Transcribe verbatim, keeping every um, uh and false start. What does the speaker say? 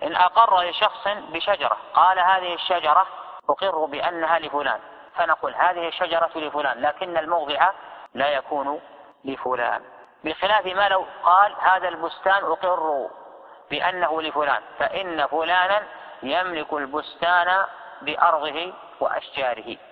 إن أقر لشخص بشجرة قال هذه الشجرة أقر بأنها لفلان، فنقول هذه الشجرة لفلان، لكن الموضع لا يكون لفلان، بخلاف ما لو قال هذا البستان أقر بأنه لفلان، فإن فلانا يملك البستان بأرضه وأشجاره.